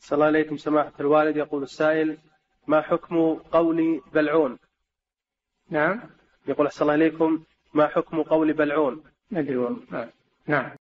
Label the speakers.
Speaker 1: صلى الله عليكم سماحة الوالد. يقول السائل: ما حكم قول بلعون؟
Speaker 2: نعم.
Speaker 1: يقول: صلى الله عليكم، ما حكم قول بلعون؟
Speaker 2: ندري والله. نعم.